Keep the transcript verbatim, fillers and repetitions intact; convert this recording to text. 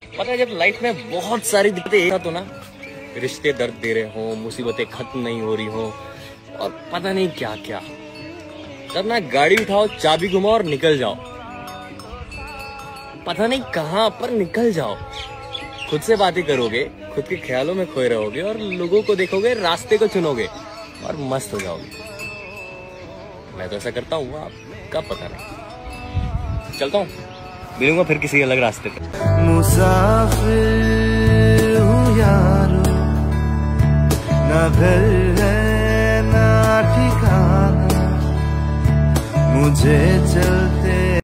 पता है, जब लाइफ में बहुत सारी दिक्कतें तो ना, रिश्ते दर्द दे रहे हो, मुसीबतें खत्म नहीं हो रही हो और पता नहीं क्या क्या, तब ना गाड़ी उठाओ, चाबी घुमाओ और निकल जाओ। पता नहीं कहां पर निकल जाओ। खुद से बातें करोगे, खुद के ख्यालों में खोए रहोगे और लोगों को देखोगे, रास्ते को चुनोगे और मस्त हो जाओगे। मैं तो ऐसा करता हूँ, आपका पता नहीं। चलता हूँ, मिलूंगा फिर किसी अलग रास्ते पे। मुसाफिर हूँ यारो, ना घर है ना ठिकाना, मुझे चल